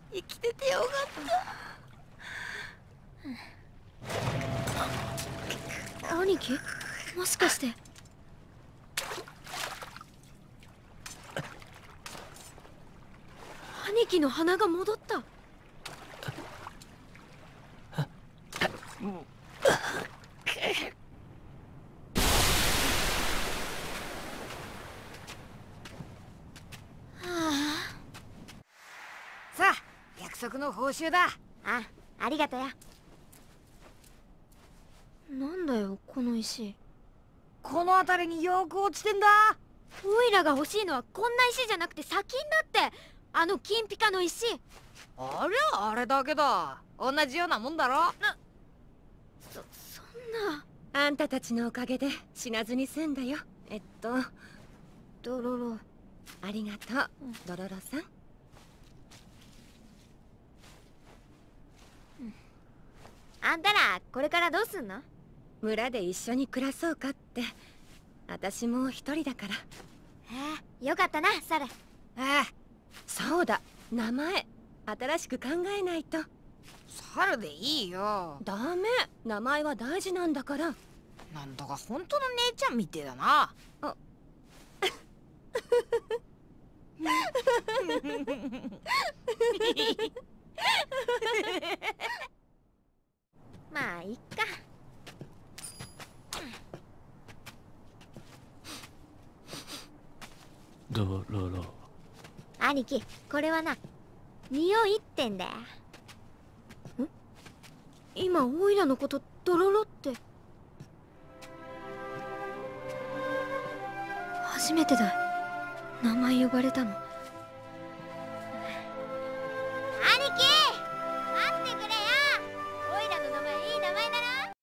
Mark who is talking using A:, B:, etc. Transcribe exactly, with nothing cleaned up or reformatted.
A: 生きててよかった。
B: 兄貴、もしかして兄貴の鼻が戻った。
A: さあ、約束の報酬だ。
B: あ、ありがとよ。なんだよこの石。
A: この辺りによく落ちてんだ。
B: オイラが欲しいのはこんな石じゃなくて砂金だって。あの金ピカの石。
A: ありゃあれだけだ。同じようなもんだろ。な
B: そそんな。
C: あんたたちのおかげで死なずに済んだよ。えっと
B: ドロロ。
C: ありがとう、うん、ドロロさん。
B: あんたらこれからどうすんの？
C: 村で一緒に暮らそうかって。私も一人だから。
B: へえ、よかったな、サル。
A: ええ、
C: そうだ、名前新しく考えないと。
A: サルでいいよ。
C: ダメ、名前は大事なんだから。
A: なんだか本当の姉ちゃんみてえだな。あ
B: まあいっか。
D: ドロロ。
B: 兄貴、これはな、匂いってんだよ。ん？今オイラのことドロロって。初めてだ、名前呼ばれたの。